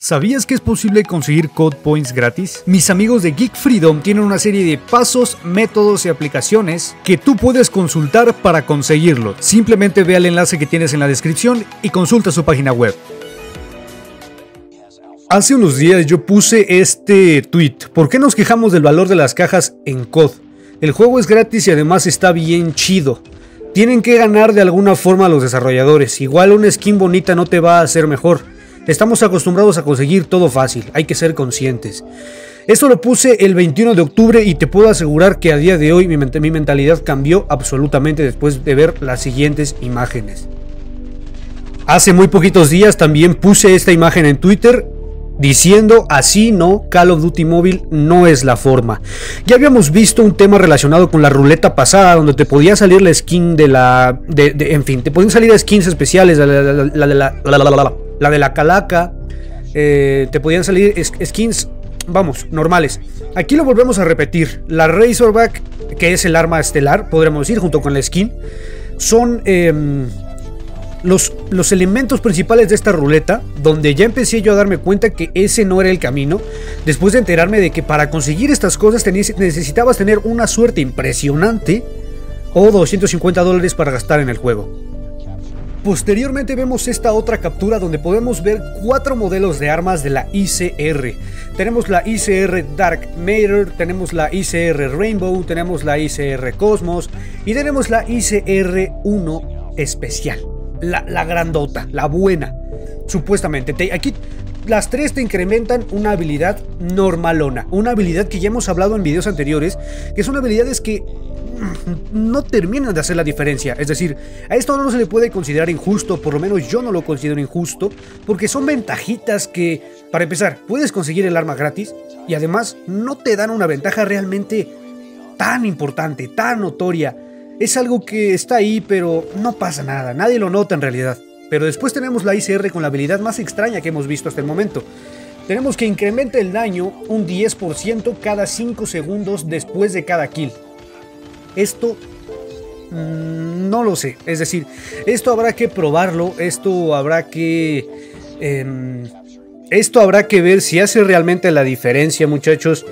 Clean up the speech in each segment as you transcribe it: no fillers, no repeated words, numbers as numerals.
¿Sabías que es posible conseguir Code Points gratis? Mis amigos de Geek Freedom tienen una serie de pasos, métodos y aplicaciones que tú puedes consultar para conseguirlo. Simplemente ve al enlace que tienes en la descripción y consulta su página web. Hace unos días yo puse este tweet. ¿Por qué nos quejamos del valor de las cajas en COD? El juego es gratis y además está bien chido. Tienen que ganar de alguna forma a los desarrolladores. Igual una skin bonita no te va a hacer mejor. Estamos acostumbrados a conseguir todo fácil, hay que ser conscientes. Esto lo puse el 21 de octubre y te puedo asegurar que a día de hoy mi mentalidad cambió absolutamente después de ver las siguientes imágenes. Hace muy poquitos días también puse esta imagen en Twitter diciendo así no, Call of Duty Mobile no es la forma. Ya habíamos visto un tema relacionado con la ruleta pasada donde te podía salir la skin de la... en fin, te podían salir skins especiales, la de la calaca, te podían salir skins, vamos, normales. Aquí lo volvemos a repetir. La Razorback, que es el arma estelar, podremos decir, junto con la skin, son los elementos principales de esta ruleta, donde ya empecé yo a darme cuenta que ese no era el camino, después de enterarme de que para conseguir estas cosas necesitabas tener una suerte impresionante o $250 para gastar en el juego. Posteriormente vemos esta otra captura donde podemos ver 4 modelos de armas de la ICR. Tenemos la ICR Dark Matter, tenemos la ICR Rainbow, tenemos la ICR Cosmos y tenemos la ICR-1 especial. La grandota, la buena, supuestamente. Aquí las 3 te incrementan una habilidad normalona, una habilidad que ya hemos hablado en videos anteriores, que son habilidades que no terminan de hacer la diferencia. Es decir, a esto no se le puede considerar injusto, por lo menos yo no lo considero injusto, porque son ventajitas que, para empezar, puedes conseguir el arma gratis y además no te dan una ventaja realmente tan importante, tan notoria. Es algo que está ahí, pero no pasa nada, nadie lo nota en realidad. Pero después tenemos la ICR con la habilidad más extraña que hemos visto hasta el momento. Tenemos que incrementa el daño un 10% cada 5 segundos después de cada kill. Esto no lo sé, es decir, esto habrá que probarlo, esto habrá que ver si hace realmente la diferencia, muchachos.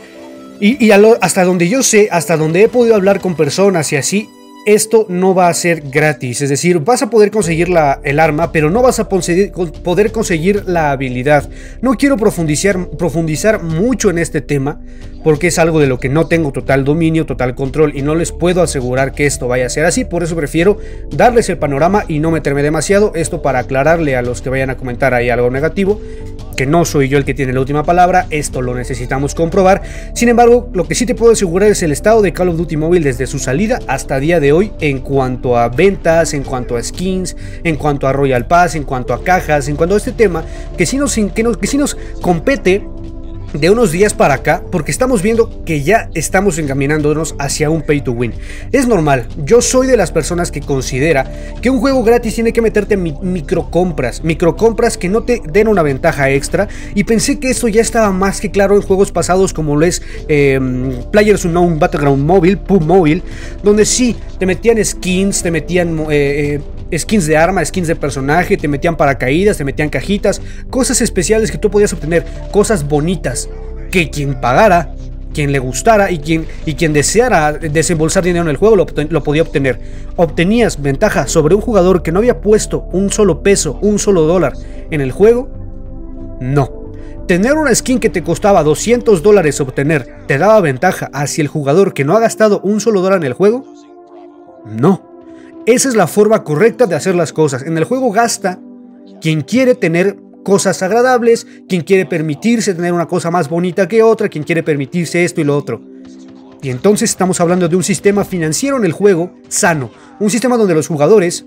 Y hasta donde yo sé, hasta donde he podido hablar con personas y así, esto no va a ser gratis. Es decir, vas a poder conseguir el arma, pero no vas a poder conseguir la habilidad. No quiero profundizar mucho en este tema, porque es algo de lo que no tengo total dominio, total control, y no les puedo asegurar que esto vaya a ser así. Por eso prefiero darles el panorama y no meterme demasiado. Esto para aclararle a los que vayan a comentar ahí algo negativo, que no soy yo el que tiene la última palabra, esto lo necesitamos comprobar. Sin embargo, lo que sí te puedo asegurar es el estado de Call of Duty Mobile desde su salida hasta día de hoy, en cuanto a ventas, en cuanto a skins, en cuanto a Royal Pass, en cuanto a cajas, en cuanto a este tema, que sí nos compete de unos días para acá, porque estamos viendo que ya estamos encaminándonos hacia un pay to win. Es normal, yo soy de las personas que considera que un juego gratis tiene que meterte microcompras que no te den una ventaja extra, y pensé que esto ya estaba más que claro en juegos pasados como lo es PlayerUnknown's Battleground Mobile, PUBG Mobile, donde sí te metían skins, te metían skins de arma, skins de personaje, te metían paracaídas, te metían cajitas, cosas especiales que tú podías obtener, cosas bonitas, que quien pagara, quien le gustara y quien deseara desembolsar dinero en el juego lo podía obtener. Obtenías ventaja sobre un jugador que no había puesto un solo peso, un solo dólar en el juego. No. Tener una skin que te costaba $200 obtener te daba ventaja hacia el jugador que no ha gastado un solo dólar en el juego. No. Esa es la forma correcta de hacer las cosas. En el juego gasta quien quiere tener cosas agradables, quien quiere permitirse tener una cosa más bonita que otra, quien quiere permitirse esto y lo otro. Y entonces estamos hablando de un sistema financiero en el juego sano. Un sistema donde los jugadores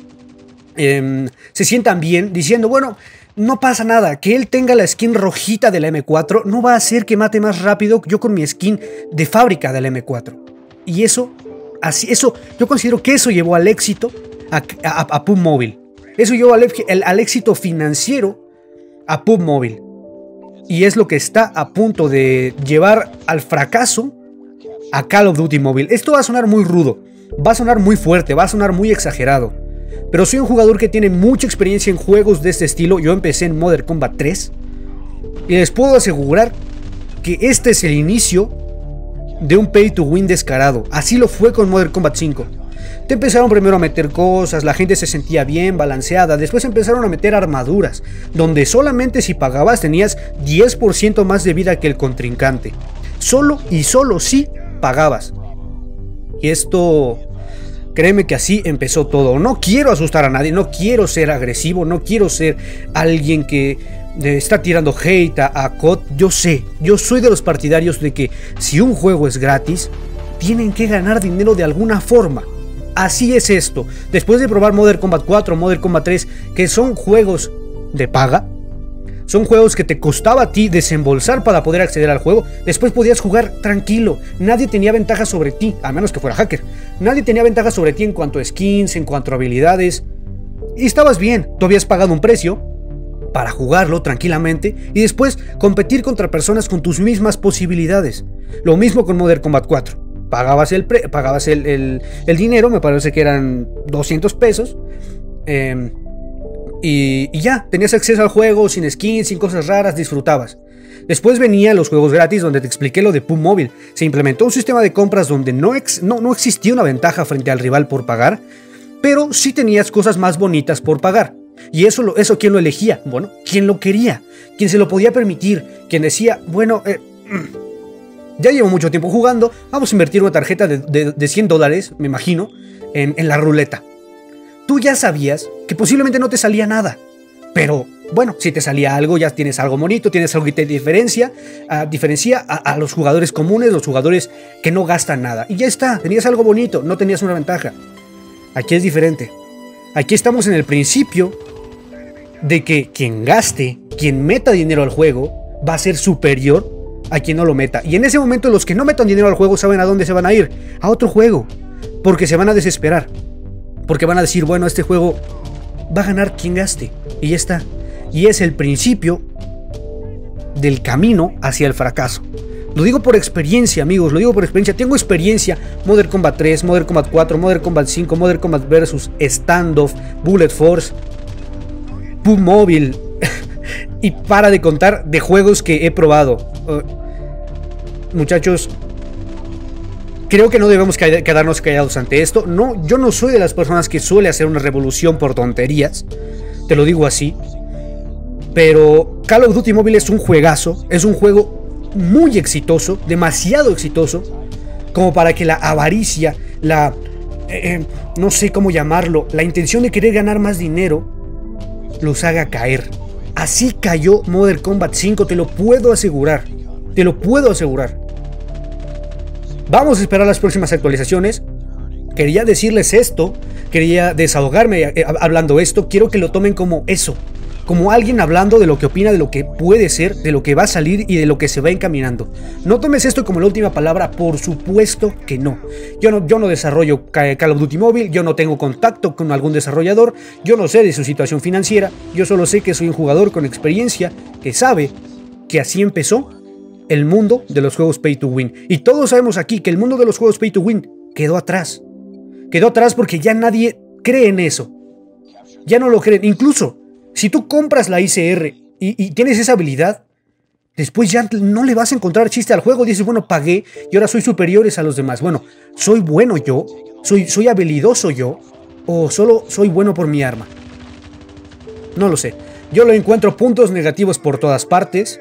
se sientan bien diciendo, bueno, no pasa nada, que él tenga la skin rojita de la M4 no va a hacer que mate más rápido yo con mi skin de fábrica de la M4. Y eso yo considero que eso llevó al éxito a PUBG Mobile. Eso llevó al éxito financiero a PUBG Mobile. Y es lo que está a punto de llevar al fracaso a Call of Duty Mobile. Esto va a sonar muy rudo, va a sonar muy fuerte, va a sonar muy exagerado. Pero soy un jugador que tiene mucha experiencia en juegos de este estilo. Yo empecé en Modern Combat 3. Y les puedo asegurar que este es el inicio de un pay to win descarado. Así lo fue con Mortal Kombat 5. Te empezaron primero a meter cosas, la gente se sentía bien, balanceada. Después empezaron a meter armaduras, donde solamente si pagabas tenías 10% más de vida que el contrincante. Solo y solo si pagabas. Y esto, créeme que así empezó todo. No quiero asustar a nadie, no quiero ser agresivo, no quiero ser alguien que está tirando hate a COD. Yo sé, yo soy de los partidarios de que si un juego es gratis, tienen que ganar dinero de alguna forma. Así es esto. Después de probar Mortal Kombat 4, Mortal Kombat 3, que son juegos de paga, son juegos que te costaba a ti desembolsar para poder acceder al juego. Después podías jugar tranquilo. Nadie tenía ventaja sobre ti, a menos que fuera hacker. Nadie tenía ventaja sobre ti en cuanto a skins, en cuanto a habilidades. Y estabas bien, tú habías pagado un precio para jugarlo tranquilamente y después competir contra personas con tus mismas posibilidades. Lo mismo con Mortal Kombat 4. Pagabas el dinero, me parece que eran 200 pesos. Y ya, tenías acceso al juego sin skins, sin cosas raras, disfrutabas. Después venían los juegos gratis donde te expliqué lo de PUBG Mobile. Se implementó un sistema de compras donde no existía una ventaja frente al rival por pagar, pero sí tenías cosas más bonitas por pagar. Y eso ¿quién lo elegía? Bueno, ¿quién lo quería? ¿Quién se lo podía permitir? ¿Quién decía, bueno, ya llevo mucho tiempo jugando, vamos a invertir una tarjeta de $100, me imagino, en la ruleta? Tú ya sabías que posiblemente no te salía nada, pero bueno, si te salía algo, ya tienes algo bonito, tienes algo que te diferencia a los jugadores comunes, los jugadores que no gastan nada. Y ya está, tenías algo bonito, no tenías una ventaja. Aquí es diferente. Aquí estamos en el principio de que quien gaste, quien meta dinero al juego, va a ser superior a quien no lo meta. Y en ese momento los que no metan dinero al juego saben a dónde se van a ir. A otro juego. Porque se van a desesperar. Porque van a decir, bueno, este juego va a ganar quien gaste. Y ya está. Y es el principio del camino hacia el fracaso. Lo digo por experiencia, amigos. Lo digo por experiencia. Tengo experiencia. Mortal Kombat 3, Mortal Kombat 4, Mortal Kombat 5, Mortal Kombat vs. Standoff, Bullet Force, PUBG Mobile. Y para de contar de juegos que he probado. Muchachos, creo que no debemos quedarnos callados ante esto. No, yo no soy de las personas que suele hacer una revolución por tonterías. Te lo digo así. Pero Call of Duty Mobile es un juegazo. Es un juego muy exitoso, demasiado exitoso, como para que la avaricia, no sé cómo llamarlo, la intención de querer ganar más dinero, los haga caer. Así cayó Mortal Kombat 5, te lo puedo asegurar. Te lo puedo asegurar. Vamos a esperar las próximas actualizaciones. Quería decirles esto. Quería desahogarme hablando esto. Quiero que lo tomen como eso. Como alguien hablando de lo que opina, de lo que puede ser, de lo que va a salir y de lo que se va encaminando. No tomes esto como la última palabra, por supuesto que no. Yo no desarrollo Call of Duty Mobile, yo no tengo contacto con algún desarrollador, yo no sé de su situación financiera, yo solo sé que soy un jugador con experiencia que sabe que así empezó el mundo de los juegos Pay to Win. Y todos sabemos aquí que el mundo de los juegos Pay to Win quedó atrás. Quedó atrás porque ya nadie cree en eso. Ya no lo creen. Incluso si tú compras la ICR y tienes esa habilidad, después ya no le vas a encontrar chiste al juego. Dices, bueno, pagué y ahora soy superiores a los demás. Bueno, ¿soy bueno yo? ¿Soy habilidoso yo? ¿O solo soy bueno por mi arma? No lo sé. Yo lo encuentro puntos negativos por todas partes.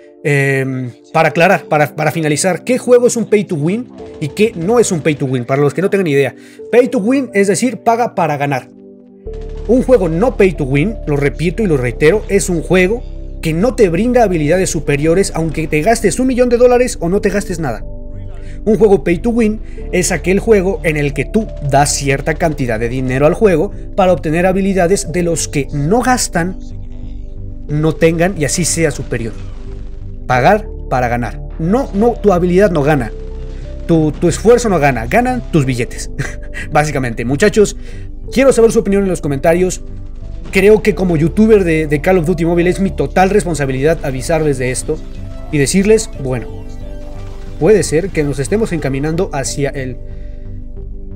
Para aclarar, para finalizar, ¿qué juego es un Pay to Win y qué no es un Pay to Win? Para los que no tengan idea. Pay to Win es decir, paga para ganar. Un juego no Pay to Win, lo repito y lo reitero, es un juego que no te brinda habilidades superiores aunque te gastes $1 millón o no te gastes nada. Un juego Pay to Win es aquel juego en el que tú das cierta cantidad de dinero al juego para obtener habilidades de los que no gastan, no tengan y así sea superior. Pagar para ganar. No, tu habilidad no gana. Tu esfuerzo no gana. Ganan tus billetes. Básicamente, muchachos, quiero saber su opinión en los comentarios. Creo que como youtuber de Call of Duty Mobile es mi total responsabilidad avisarles de esto y decirles, bueno, puede ser que nos estemos encaminando hacia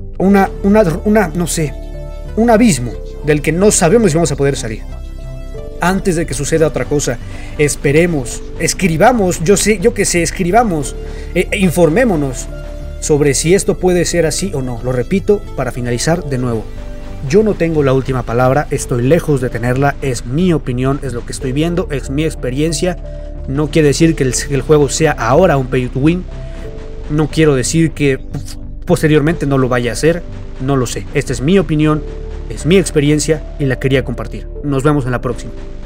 no sé, un abismo del que no sabemos si vamos a poder salir. antes de que suceda otra cosa. Esperemos, escribamos, yo que sé, escribamos, informémonos sobre si esto puede ser así o no. Lo repito para finalizar de nuevo. Yo no tengo la última palabra, estoy lejos de tenerla, es mi opinión, es lo que estoy viendo, es mi experiencia. No quiere decir que el juego sea ahora un pay to win. No quiero decir que posteriormente no lo vaya a hacer. No lo sé. Esta es mi opinión, es mi experiencia y la quería compartir. Nos vemos en la próxima.